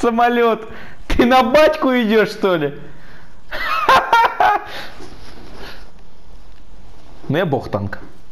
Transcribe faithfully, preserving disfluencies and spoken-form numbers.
самолет. Ты на батьку идешь, что ли? Ну я бог танка.